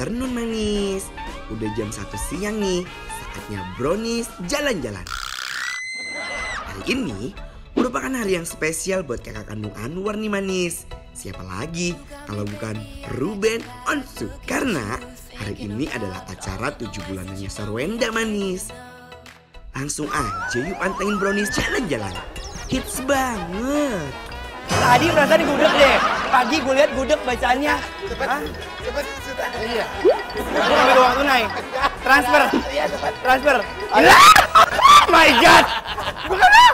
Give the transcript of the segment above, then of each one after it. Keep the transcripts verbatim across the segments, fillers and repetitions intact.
afternoon manis. Udah jam satu siang nih, saatnya brownies jalan-jalan. Hari ini merupakan hari yang spesial buat kakak kandung Anwar nih manis. Siapa lagi kalau bukan Ruben Onsu. Karena hari ini adalah acara tujuh bulanannya Sarwenda manis. Langsung aja yuk pantengin brownies jalan-jalan. Hits banget. Tadi perasaan gudeg deh. Pagi gue lihat gudeg bacaannya. Cepet, Hah? cepet, cepet. Iya. Gue ngambil uang tunai. Transfer. Iya, cepet. Transfer. Oh my god. Bukan lah.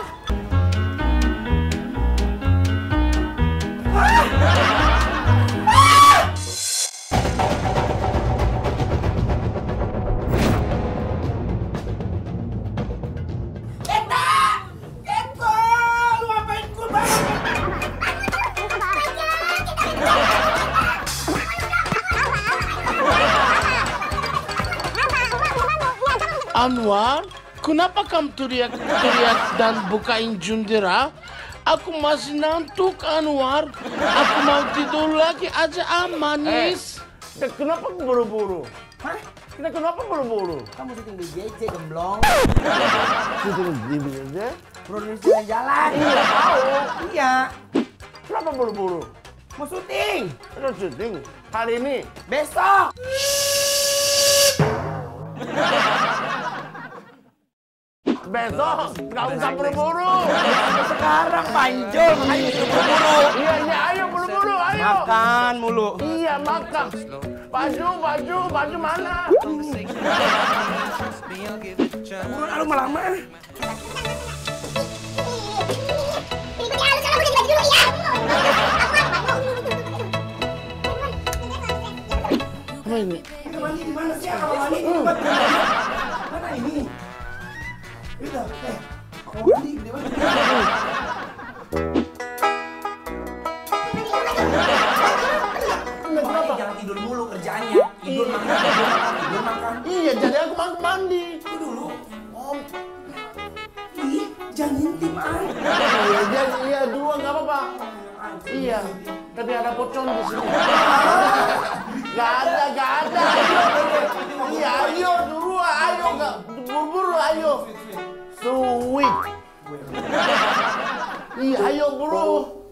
Anwar, kenapa kamu teriak-teriak dan bukain jendela? Aku masih ngantuk, Anwar. Aku mau tidur lagi aja, ah, manis. Eh, kenapa buru-buru? Hah? Kita kenapa buru-buru? Kamu syuting di J J gemblong. Syuting di B J? Brownies jalan-jalan. Iya, tahu. Iya. Kenapa buru-buru? Mau syuting. Kita syuting hari ini. Besok. Besok, nggak usah buru-buru. Sekarang panjol, makanya buru-buru. Iya, iya, ayo buru-buru, ayo. Makan mulu. Iya, makan. Baju, baju, baju mana? Buruan alu lama. Apa ini? Mandi di mana sih? Kalau mandi di tempat mana ini? Itu, eh, kalau mandi di mana? Jangan tidur mulu kerjaannya. Tidur makan, tidur makan, tidur makan. Iya, jadi aku mau mandi. Itu dulu. Om. Ih, jangan ngintip ah. Iya, jadi iya dua nggak apa-apa. Iya, tapi ada pocong di sini. Gak ada, gak ada. Ayo, iya, ayo dulu, ayo nggak buru-buru, ayo. Sweet. Iya, ayo buru.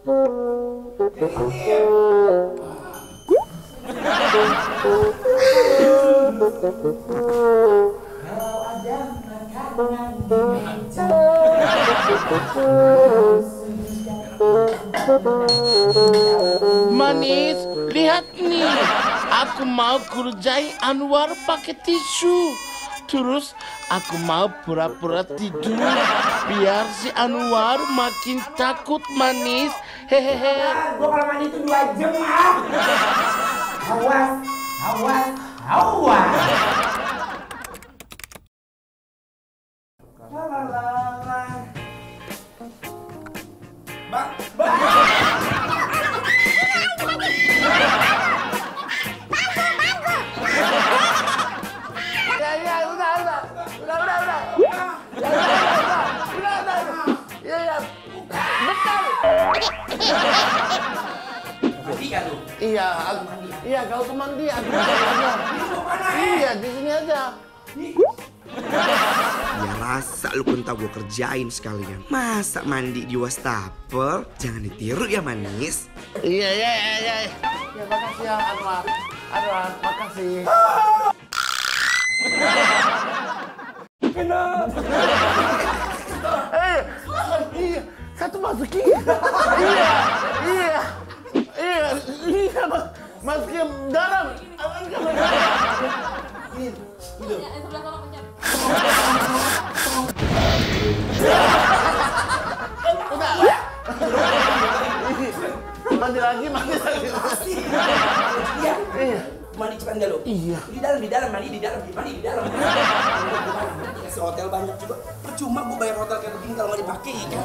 Manis, lihat nih. Aku mau kerjain Anwar pakai tisu. Terus aku mau pura-pura tidur biar si Anwar makin takut, manis. Hehehe. Gua kalau mandi itu dua jam ah. Awas, awas, awas. Bang, bang. Ya, ya, udah, udah, udah, udah, udah. Ya, udah, udah, udah, udah, udah. Ya, ya, betul. Mandi kan lu? Iya, aku, iya, kau ke mandi, aku di sini aja. Iya, di sini aja. Ya rasa lu pun tau gue kerjain sekalian. Masa mandi di wastafel? Jangan ditiru ya manis. Iya, iya, iya, iya. Ya, makasih ya, Anwar. Anwar, makasih. Eh, iya, satu masukin. Iya, iya, iya, iya, masukin dalam. Ini, itu. Udah. Mandi lagi, mandi lagi. Iya. Iya. Mandi cepat dulu. Iya. Di dalam, di dalam, mandi di dalam, mandi di dalam. Kasih hotel banyak juga. Percuma gua bayar hotel kayak begini kalau nggak dipakai kan.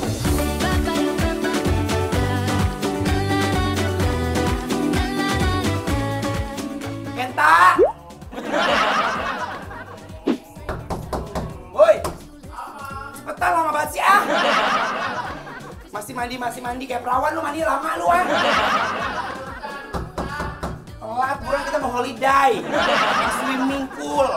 Kenta. Woi. Cepetan lama banget sih ah. Masih mandi, masih mandi kayak perawan lu, mandi lama lu ah. Pak, buruan kita mau holiday. Swimming pool.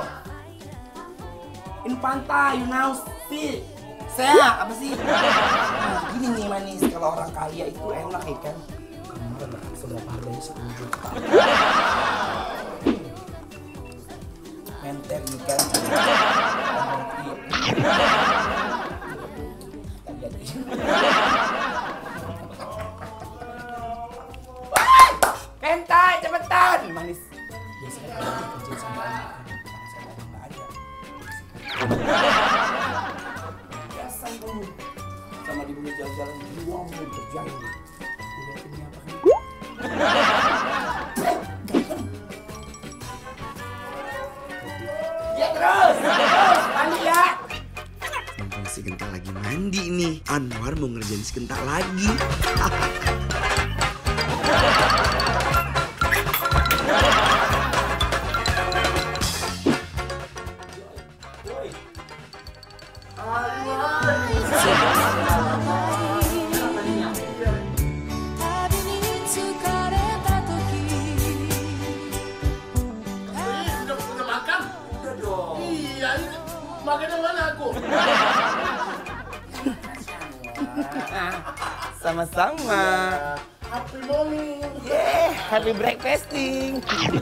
In pantai, you know, see. Saya apa sih? Nah, gini nih manis, kalau orang kaya itu enak ya kan. Kemarin seberapa harganya sepuluh juta. Menter nih kan. Kentai, cepetan! Manis. Biasanya kalau kerja sama orang, saya nggak ada. Biasa itu. Sama di bumi jalan-jalan, uang mau berjalan. Udah ini apa kan? Ya terus, terus, mandi ya. Mumpung si Genta lagi mandi nih, Anwar mau ngerjain si Genta lagi. Makannya mana aku? Sama-sama. Happy morning. Yeah, happy breakfasting.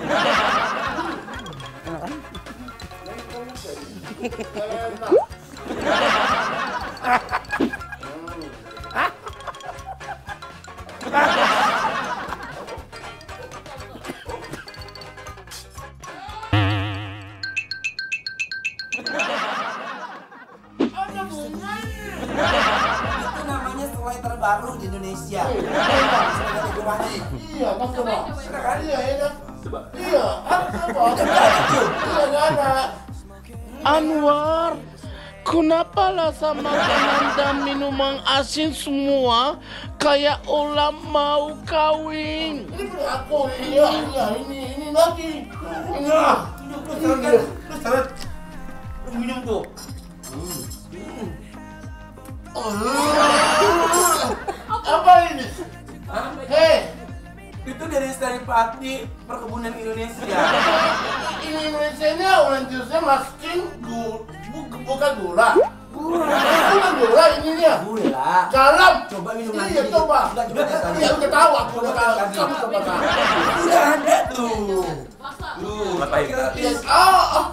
Itu namanya selai terbaru di Indonesia. Iya, kan coba. Silakan. Iya, ya kan? Iya, apa? Iya, nggak ada. Anwar, kenapa lah sama makanan dan minuman asin semua kayak orang mau kawin? Ini punya aku, iya, iya, ini, ini lagi. Ini lah. Lu seret, lu seret. Lu minum tuh. Apa ini? Hei, Itu dari Saripati Perkebunan Indonesia. ini Indonesia ini orange juice-nya masukin gula, bukan gula. Gula. Bukan gula ininya. Gula. Garam. Coba minum lagi. Iya, coba. Udah, coba tes lagi. Iya, udah tahu aku udah tahu. Lagi. Kamu coba tahu. Udah ada tuh. Tuh. Ngapain? Yes. Oh, oh.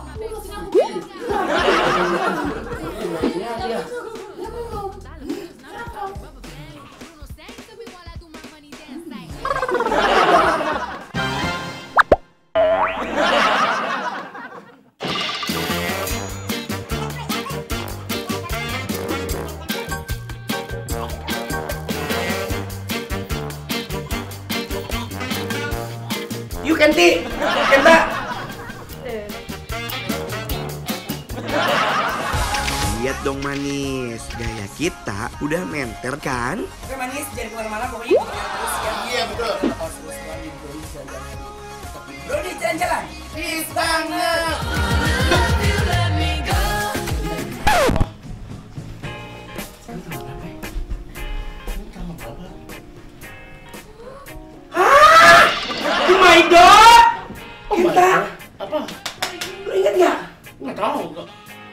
Yuk Kenti, Kenta. Lihat dong manis, gaya kita udah menter kan? Oke manis, jangan kemana-mana pokoknya ikutin terus ya. Iya, betul. Bakal seru-seruan di Brownies jalan-jalan. Tapi Brownies jalan-jalan. Di sana. Oh my god! Kenta, Apa? lu inget gak? Nggak tahu. Nggak.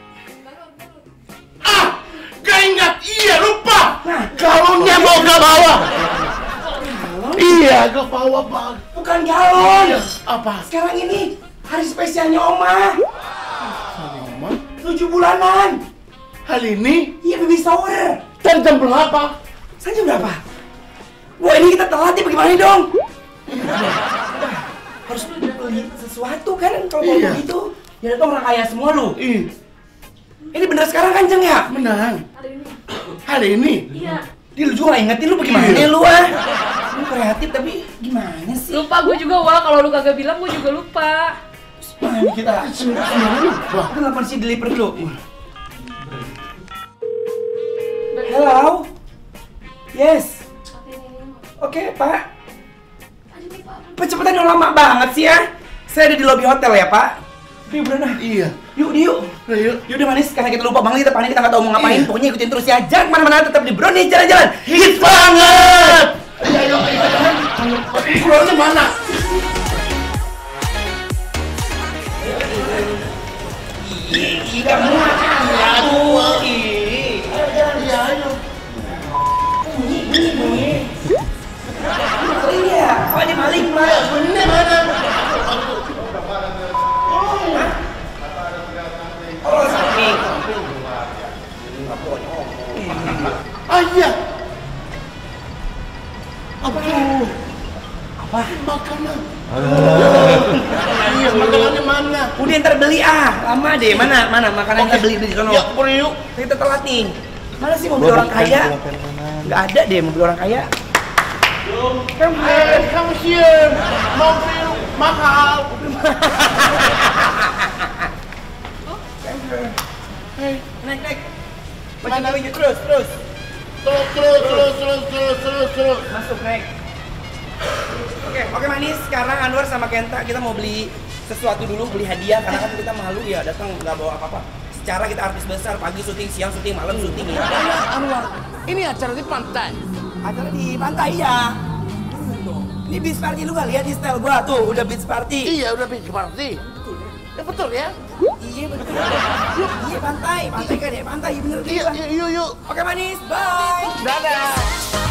Ah, gak ingat. Iya, lupa. Nah. Galonnya mau ke bawah. Iya, ke bawah, Pak. Bukan galon. Apa? Sekarang ini hari spesialnya Oma. Mama? Tujuh bulanan. Hal ini? Iya baby shower. Dan jam berapa? Sekarang jam berapa? Wah ini kita telat nih bagaimana dong? Harus beli sesuatu kan kalau mau Iya. begitu. Ya itu orang kaya semua lu. Ih, Ini bener sekarang kan Jeng ya? menang. Hal ini? Iya. Dia lu juga gak ingetin lu bagaimana Iya. lu ah? Lu kreatif tapi gimana sih? Lupa gue juga, Wal. Kalau lu kagak bilang gue juga lupa. Mana kita? Semuanya lupa. Aku telepon si deliver dulu. Hello? Yes. Oke, Pak. Pak, cepetan dong, lama banget sih ya. Saya ada di lobi hotel ya, Pak. Yuk, berenang. Iya. Yuk, yuk. Nah, yuk. Yuk udah manis, karena kita lupa banget, kita panik, kita nggak tahu mau ngapain. Iya. Pokoknya ikutin terus ya. Jangan kemana-mana, tetap di Brownies jalan-jalan. Hits banget. Ayo, ayo, ayo. Ayo, keluarnya mana? Ih, kamu iya tuh. Ih. Iya, ayo. Bunyi, bunyi, bunyi. Iya, kok ini maling, Pak? Bener mana? Hah? Oh, samping. Ah iya. Aduh. Apa? Makanan. Iya, makanannya mana? Udah ntar beli ah, lama deh. Mana, mana makanan kita beli di sono. Ya, boleh yuk. Kita telat nih. Mana sih mobil orang kaya? Nggak ada deh mobil orang kaya. Eh, kamu siap. Mobil mahal. Naik, naik. Maju, maju, terus, terus. Terus, terus, terus, terus, terus, terus, terus. Masuk, naik. Oke, oke manis. Sekarang Anwar sama Kenta kita mau beli sesuatu dulu, beli hadiah karena kan kita malu ya datang nggak bawa apa-apa. Secara kita artis besar, pagi syuting, siang syuting, malam syuting ya. Anwar, ini acara di pantai. Acara di pantai ya. Ini beach party lu gak lihat di style gua tuh, udah beach party. Iya, udah beach party. Ya betul ya? Iya betul. Iya pantai, pantai kan ya, pantai bener Iya, kan. yuk, yuk, yuk. Oke manis, bye. Dadah.